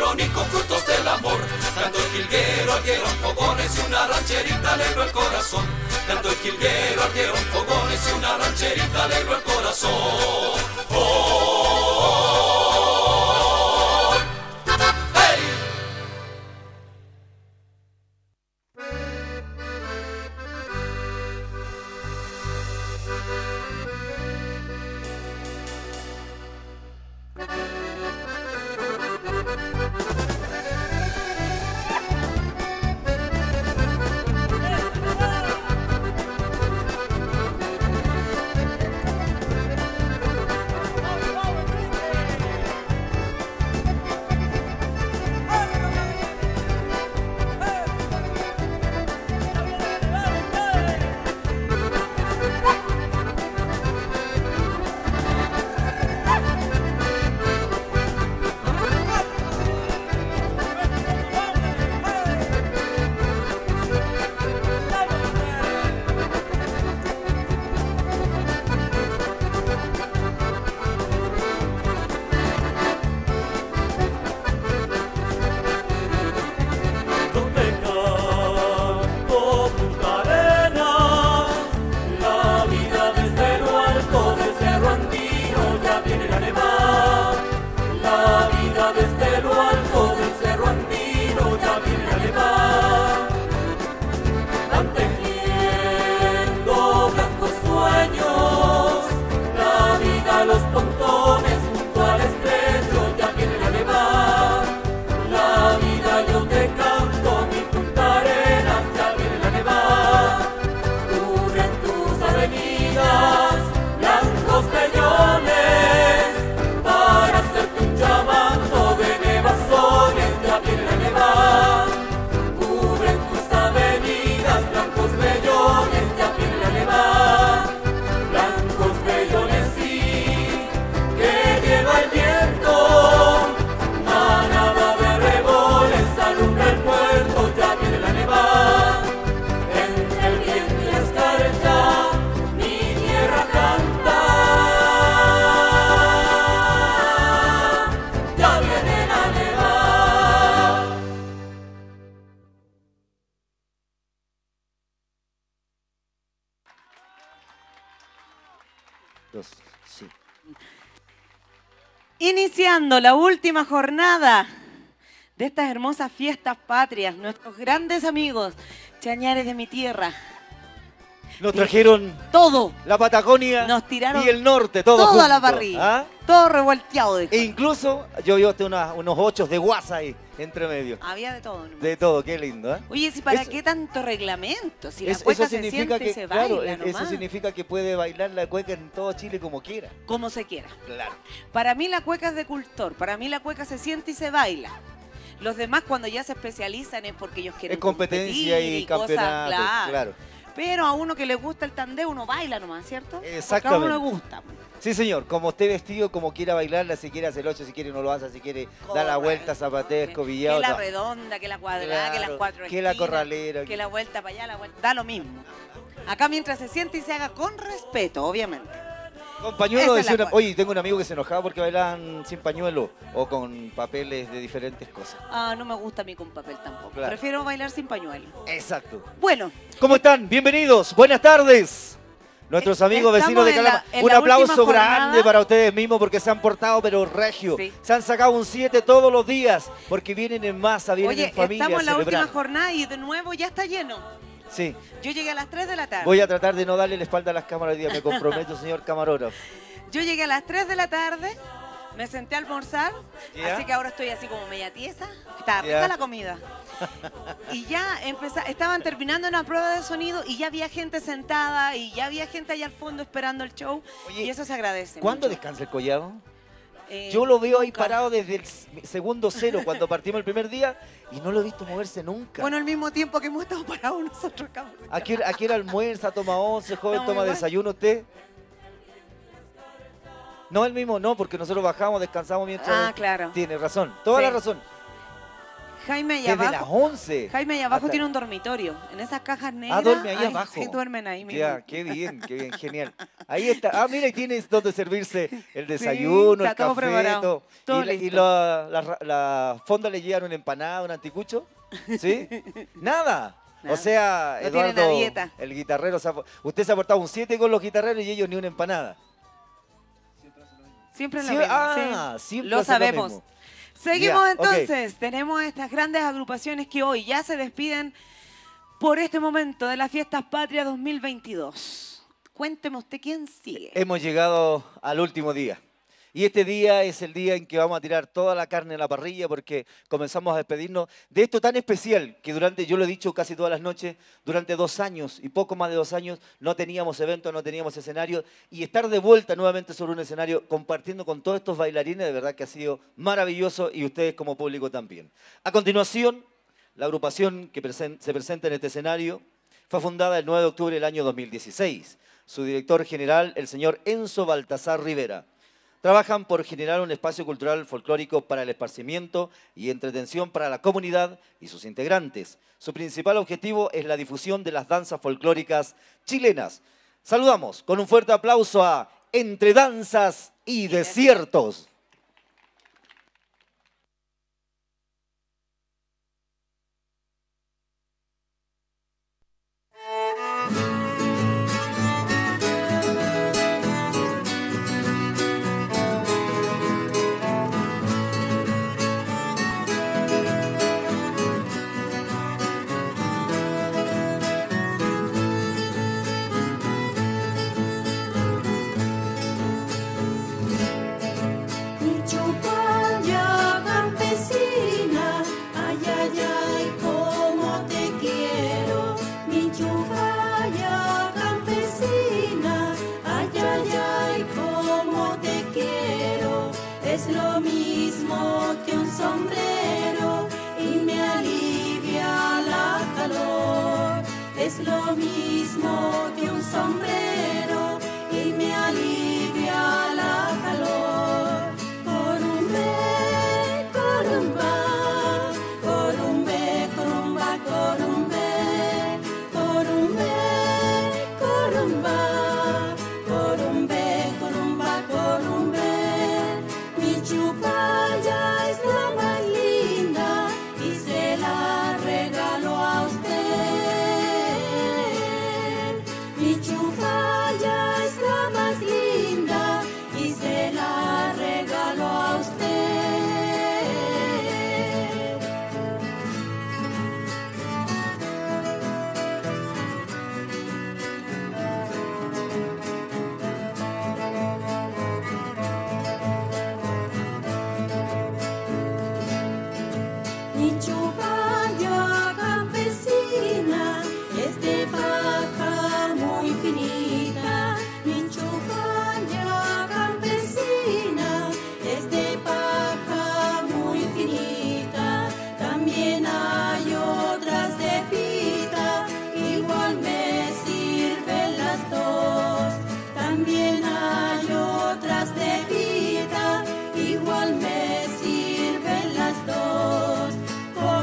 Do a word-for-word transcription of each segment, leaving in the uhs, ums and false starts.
irónico, frutos del amor. Cantó el jilguero, ardieron fogones y una rancherita alegró el corazón. Cantó el jilguero, ardieron fogones y una rancherita alegró el corazón. Oh, Sí. Iniciando la última jornada de estas hermosas fiestas patrias, nuestros grandes amigos, chañares de mi tierra. Nos trajeron todo. La Patagonia Nos tiraron y el norte, todo toda junto, la parrilla. ¿ah? Todo revolteado. E incluso yo vi hasta una, unos ochos de guasa ahí, entre medio. Había de todo. ¿No? De todo, qué lindo, ¿eh? Oye, ¿si para eso, qué tanto reglamento? Si la es, cueca eso se significa siente que, y se claro, baila eso nomás. significa que puede bailar la cueca en todo Chile como quiera. Como se quiera. Claro. Para mí la cueca es de cultor, para mí la cueca se siente y se baila. Los demás cuando ya se especializan es porque ellos quieren Es competencia y, y campeonato, cosas, claro. claro. Pero a uno que le gusta el tandeo, uno baila nomás, ¿cierto? Exactamente. Porque a uno le gusta. Sí, señor, como esté vestido, como quiera bailarla, si quiere hacer el ocho, si quiere no lo hace, si quiere dar la vuelta, zapatea, escobillado. Que la no. redonda, que la cuadrada, Claro, que las cuatro que la esquinas, corralera. que la vuelta para allá, la vuelta, da lo mismo. Acá mientras se siente y se haga con respeto, obviamente. Con pañuelo, Esa es decía la una- cueca. oye, tengo un amigo que se enojaba porque bailaban sin pañuelo o con papeles de diferentes cosas. Ah, no me gusta a mí con papel tampoco. Claro. Prefiero bailar sin pañuelo. Exacto. Bueno. ¿Cómo están? Bienvenidos, buenas tardes. Nuestros amigos Estamos vecinos de en la- Calama. en Un la aplauso última grande jornada. para ustedes mismos porque se han portado pero regio. Sí. Se han sacado un siete todos los días porque vienen en masa, vienen Oye, en familia estamos en a la celebrar. última jornada y de nuevo ya está lleno. Sí. Yo llegué a las tres de la tarde. Voy a tratar de no darle la espalda a las cámaras hoy día, me comprometo, señor camarógrafo. Yo llegué a las tres de la tarde, me senté a almorzar, Ya. así que ahora estoy así como media tiesa. Estaba Ya. rica la comida. Y ya empeza- estaban terminando una prueba de sonido y ya había gente sentada y ya había gente allá al fondo esperando el show. Oye, y eso se agradece ¿Cuándo mucho. descansa el collado? Eh, Yo lo veo ahí nunca. parado desde el s- segundo cero cuando partimos el primer día y no lo he visto moverse nunca. Bueno, al mismo tiempo que hemos estado parados nosotros acá. ¿A qué, hora- a qué hora almuerza, toma once, joven, Estamos toma igual. desayuno usted? No, el mismo no, porque nosotros bajamos, descansamos mientras... Ah, claro. Tiene razón, toda Sí. la razón. Jaime allá Desde abajo. las once. Jaime allá abajo hasta- tiene un dormitorio. En esas cajas negras. Ah, duerme ahí ay, abajo. Sí, duermen ahí mismo. Ya, qué bien, qué bien, genial. Ahí está. Ah, mira, y tienes donde servirse el desayuno, está el todo café, preparado, todo. todo ¿Y, la, y listo. la, la, la fonda le llevan una empanada, un anticucho? ¿Sí? Nada. Nada. O sea, No tienen Eduardo, la dieta. el guitarrero, se ha- usted se ha portado un siete con los guitarreros y ellos ni una empanada. Siempre lo Sie- mismo. ah, sí. siempre Lo hacen lo sabemos. mismo. Seguimos Ya, ok. entonces. Tenemos estas grandes agrupaciones que hoy ya se despiden por este momento de las Fiestas Patrias dos mil veintidós. Cuénteme usted quién sigue. Hemos llegado al último día. Y este día es el día en que vamos a tirar toda la carne en la parrilla porque comenzamos a despedirnos de esto tan especial que durante, yo lo he dicho casi todas las noches, durante dos años y poco más de dos años no teníamos eventos, no teníamos escenario y estar de vuelta nuevamente sobre un escenario compartiendo con todos estos bailarines, de verdad que ha sido maravilloso y ustedes como público también. A continuación, la agrupación que presen- se presenta en este escenario fue fundada el nueve de octubre del año dos mil dieciséis. Su director general, el señor Enzo Baltasar Rivera. Trabajan por generar un espacio cultural folclórico para el esparcimiento y entretención para la comunidad y sus integrantes. Su principal objetivo es la difusión de las danzas folclóricas chilenas. Saludamos con un fuerte aplauso a Entre Danzas y Desiertos. Mi chupalla campesina, ay, ay, ay, cómo te quiero. Mi chupalla campesina, ay, ay, ay, cómo te quiero. Es lo mismo que un sombrero y me alivia la calor. Es lo mismo que un sombrero y me alivia la calor. Corumbe, corumba, corumbe, corumba, corumbe, corumbe, corumba, corumbe, corumba, corumbe. Mi chupalla es la más linda y se la regalo a usted. Mi chupalla es la más linda y se la regalo a usted. Mi chupalla campesina es de paja muy finita. Mi chupalla campesina es de paja muy finita. También hay otras de pita, igual me sirven las dos. También hay otras de pita, igual me sirven las dos.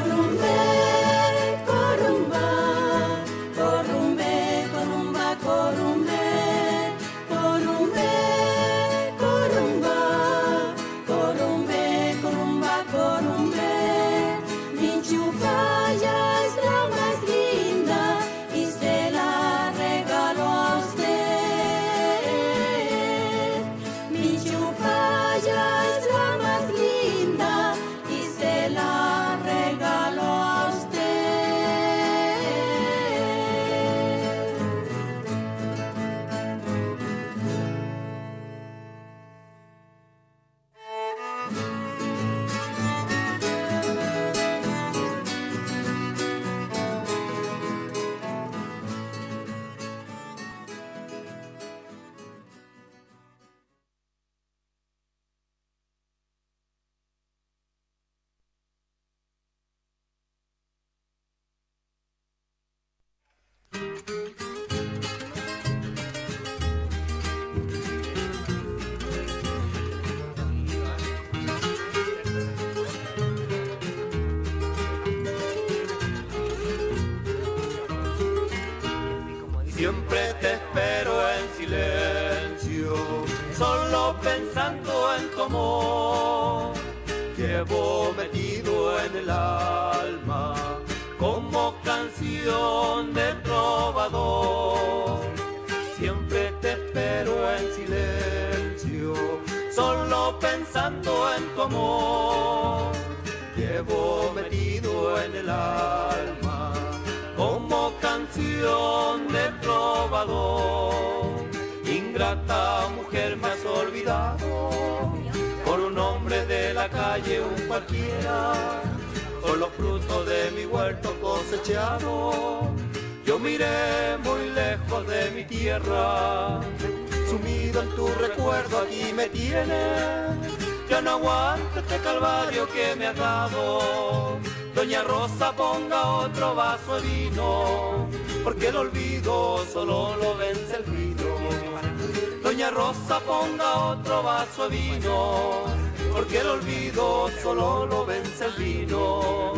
Siempre te espero en silencio, solo pensando en tu amor. Llevo metido en el alma como canción de trovador. Siempre te espero en silencio, solo pensando en tu amor. Llevo metido en el alma como canción de trovador. Ingrata mujer, me has olvidado por un hombre de la calle, un cualquiera, por los frutos de mi huerto cosechado. Yo miré muy lejos de mi tierra, sumido en tu recuerdo aquí me tienes. Ya no aguanto este calvario que me has dado. Doña Rosa, ponga otro vaso de vino, porque el olvido solo lo vence el vino. Doña Rosa, ponga otro vaso de vino, porque el olvido solo lo vence el vino.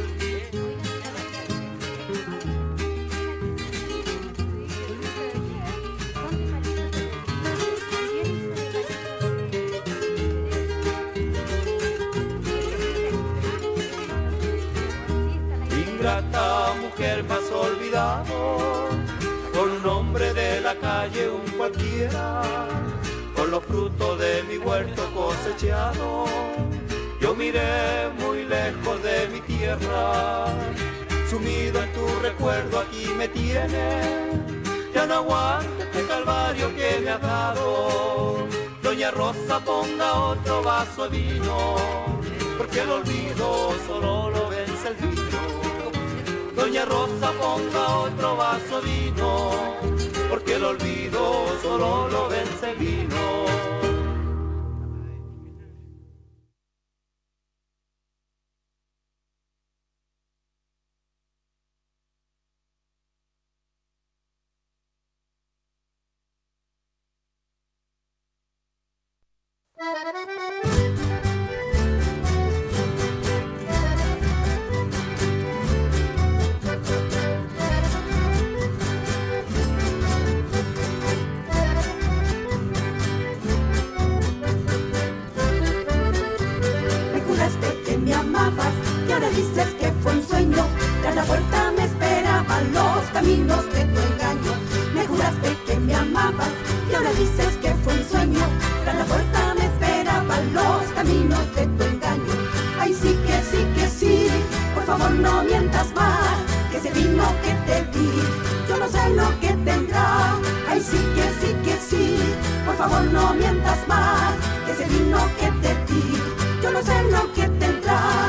Ingrata mujer, me has olvidado por un hombre de la calle, un cualquiera, por los frutos de mi huerto cosechado. Yo miré muy lejos de mi tierra, sumido en tu recuerdo aquí me tienes. Ya no aguanto este calvario que me has dado. Doña Rosa, ponga otro vaso de vino, porque el olvido solo lo vence el vino. Doña Rosa, ponga otro vaso de vino, porque el olvido solo lo vence el vino. Dices que fue un sueño, tras la puerta me esperaban los caminos de tu engaño. Me juraste que me amabas y ahora dices que fue un sueño, tras la puerta me esperaban los caminos de tu engaño. Ay, sí que sí que sí, por favor no mientas más, que ese vino que te di, yo no sé lo que tendrá. Ay, sí que sí que sí, por favor no mientas más, que ese vino que te di, yo no sé lo que tendrá.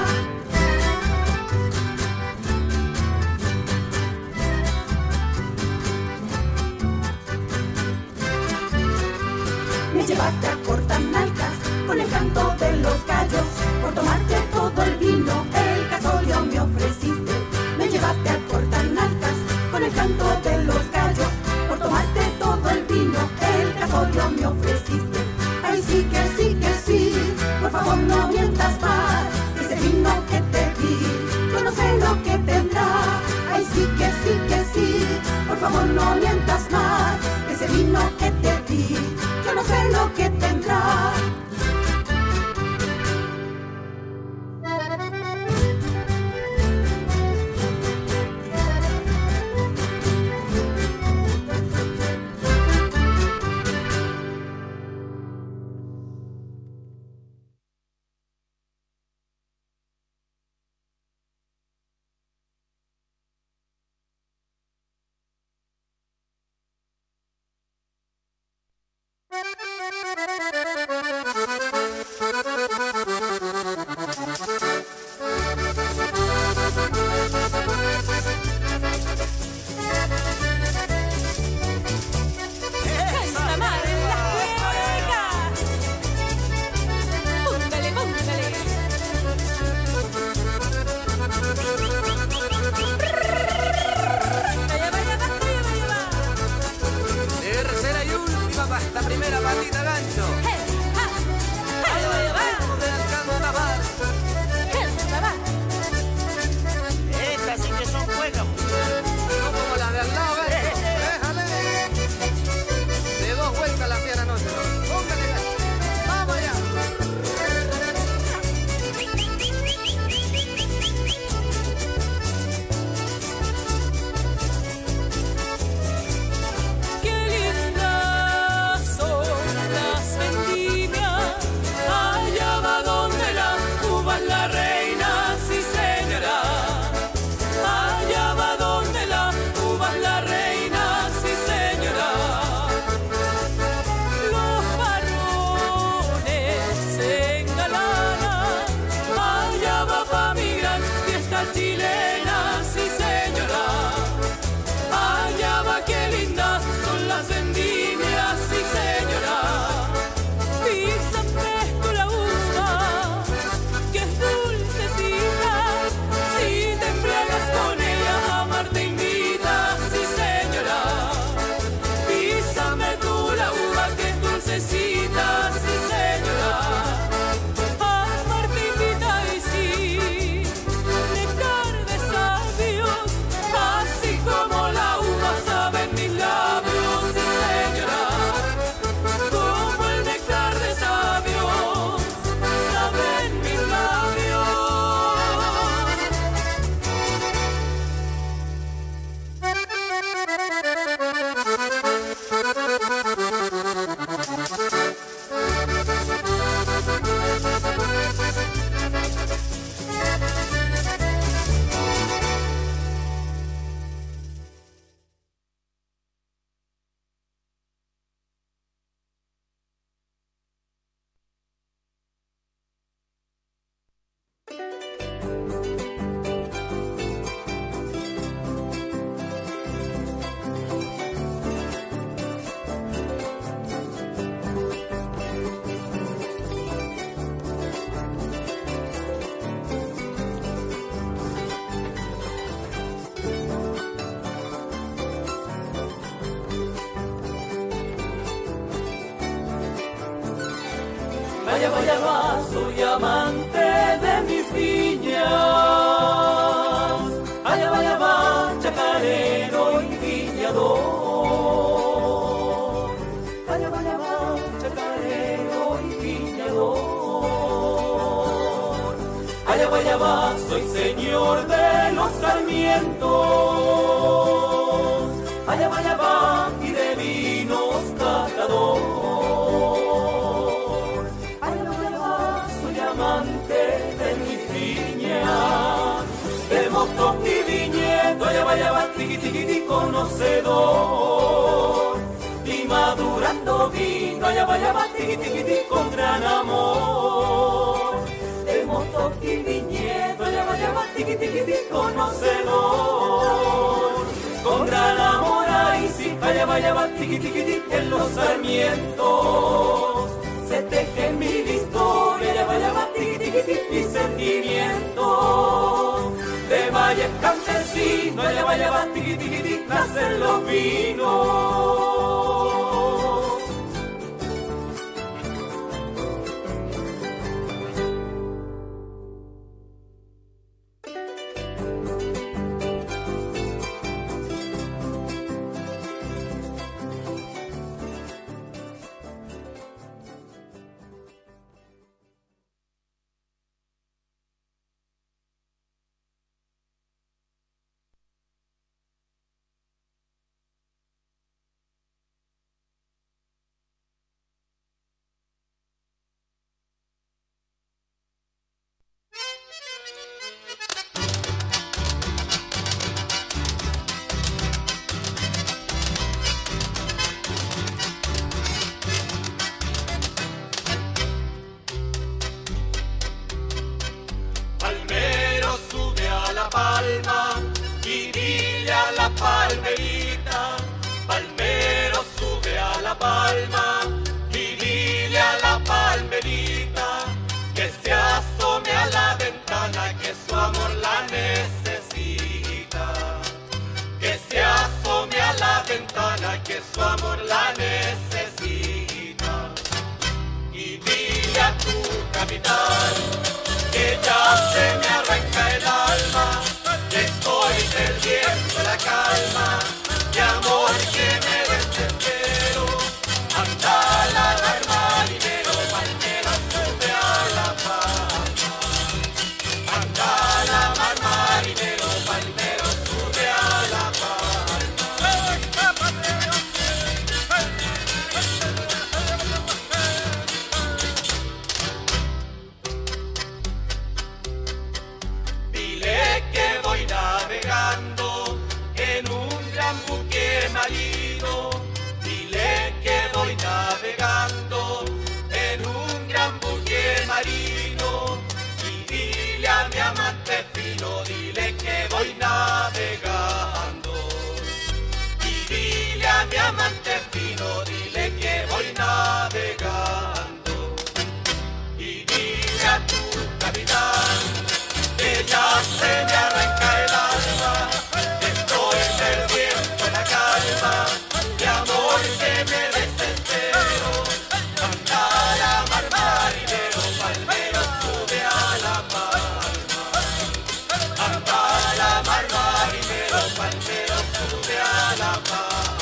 Me llevaste a Cortanalcas con el canto de los gallos, por tomarte todo el vino, el casollo me ofreciste. Me llevaste a Cortanalcas con el canto de los gallos, por tomarte todo el vino, el casollo me ofreciste. Ay, sí que sí que sí, por favor no mientas más, ese vino que te di, yo no sé lo que tendrá. Ay, sí que sí que sí, por favor no mientas más, ese vino que te di, yo no sé lo que tendrá. Tercera y última, hasta primera patita gancho. Vaya, vaya, va, soy amante de mis viñas. Allá vaya, va, chacarero y viñador. Allá vaya, va, chacarero y viñador. Allá vaya, va, soy señor de los sarmientos. Allá vaya, va, y de vinos catador. De mis viñas, de motos y viñedo, allá vaya va, tiqui tiqui tiqui, conocedor, y madurando vino, allá vaya va, tiqui tiqui tiqui, con gran amor, de motos y viñedo, allá vaya va, tiqui tiqui tiqui, conocedor, con gran amor, ahí sí, allá vaya va, tiqui tiqui tiqui, en los sarmientos. Se tejen mil historias, allá vaya va, tiqui tiqui tiqui, y sentimientos de valles campesinos, allá vaya va, tiqui tiqui tiqui, nacen los vinos. Palmerita, palmero sube a la palma y dile a la palmerita que se asome a la ventana, que su amor la necesita. Que se asome a la ventana, que su amor la necesita. Y dile a tu capitán que ya se me arranca el alma, que estoy perdiendo la calma, de amor que me desespero. Anda a lavar marinero, palmera sube a la palma. Anda a lavar marinero, palmero sube a la Dile que voy navegando en un gran buque marino. Dile que voy navegando en un gran buque marino. Y dile a mi amante fino, dile que voy navegando. Y dile a mi amante fino, dile que voy navegando. Y dile a tu capitán que ya se me arranca el alma, que estoy perdiendo la calma, de amor que me desespero. Anda a la mar marinero, palmero sube a la palma. Anda a la mar marinero, palmero sube a la palma.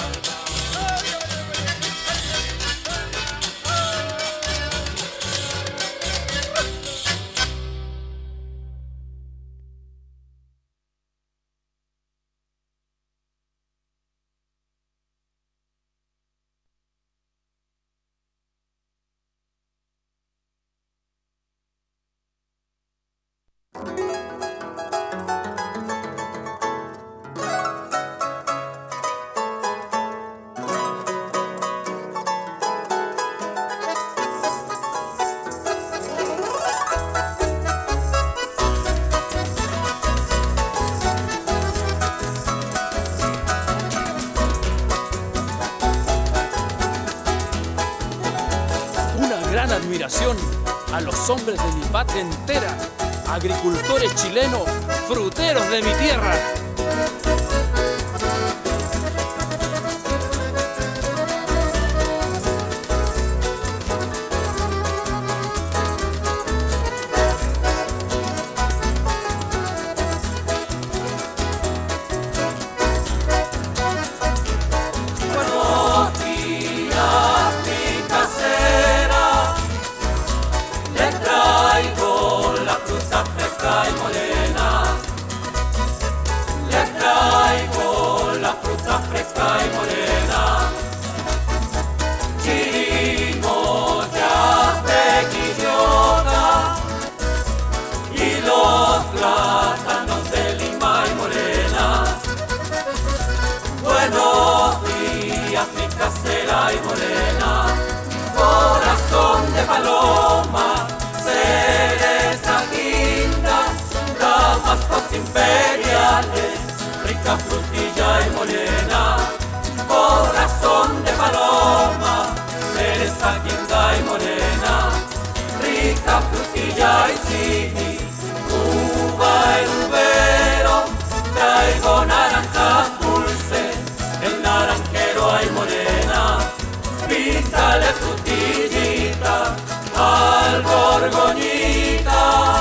Admiración a los hombres de mi patria entera, agricultores chilenos, fruteros de mi tierra. paloma, cereza guinda, damascos imperiales, rica frutilla y morena, corazón de paloma, cereza guinda y morena, rica frutilla y sí, uva y uvero, traigo naranjas dulces, el naranjero hay morena, píntale frutillita al borgoñita.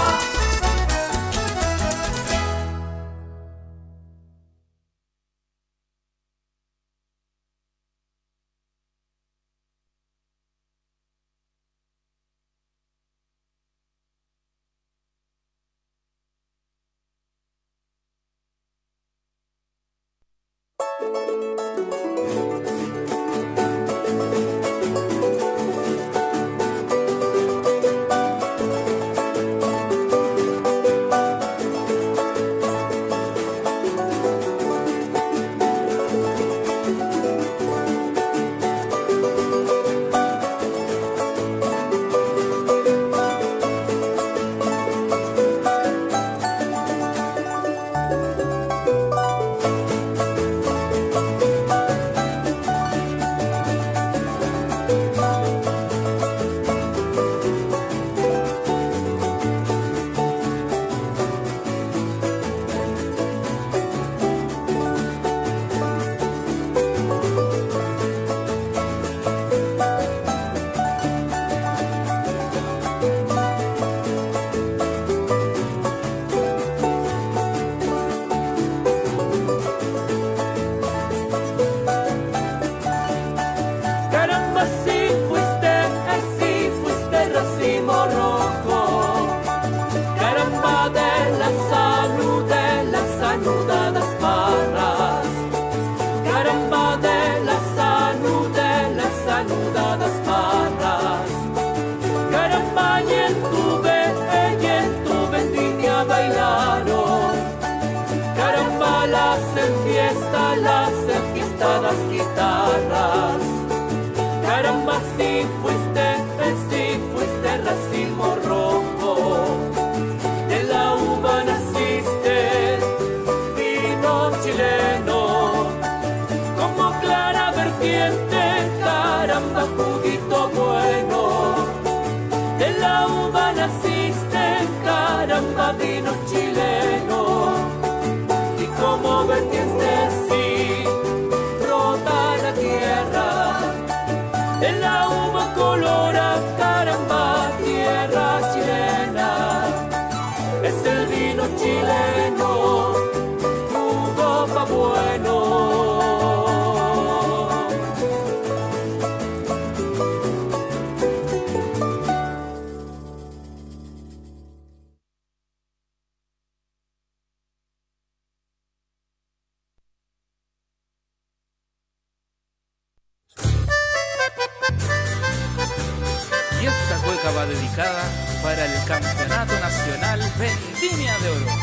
Y esta cueca va dedicada para el Campeonato Nacional Vendimia de Oro.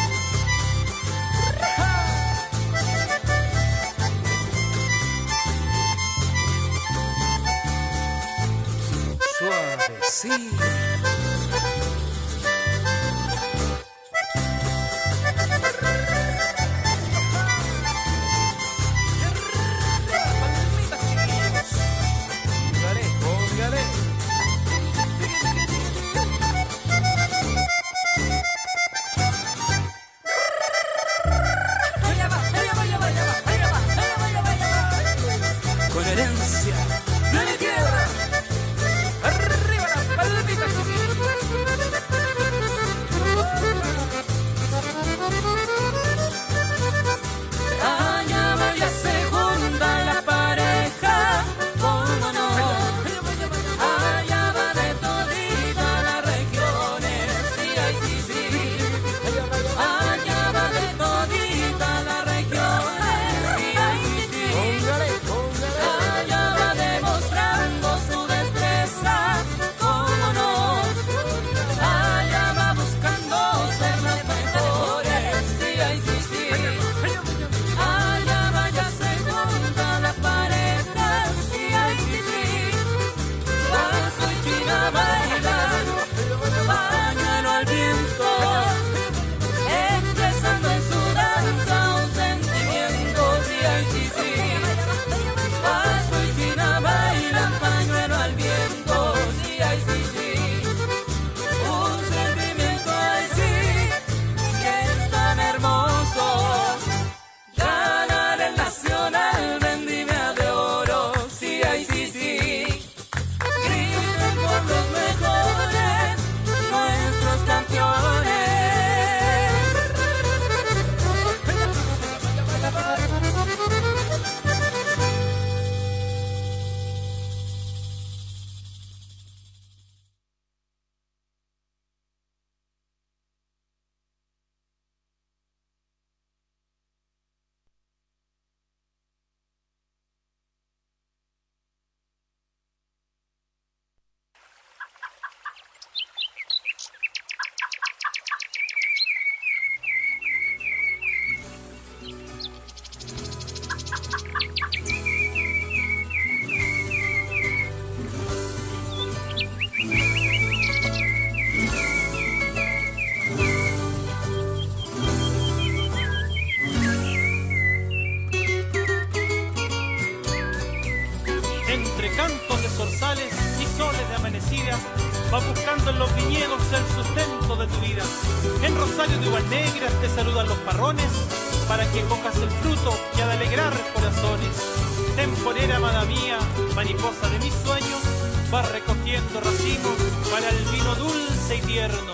Suave, sí. vas buscando en los viñedos el sustento de tu vida. En Rosario de uvas negras te saludan los parrones para que cojas el fruto que ha de alegrar corazones. Temporera, amada mía, mariposa de mis sueños, vas recogiendo racimos para el vino dulce y tierno.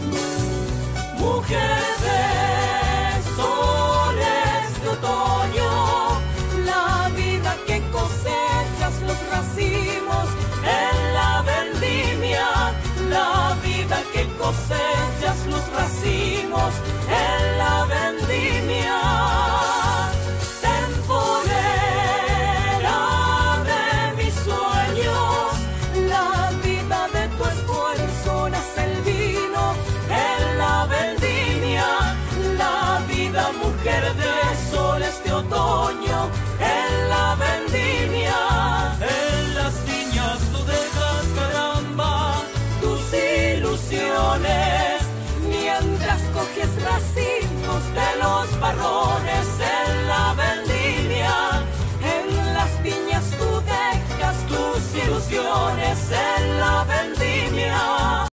Mujer de soles de otoño, la vida que cosechas los racimos en la vendimia, la vida que cosechas los racimos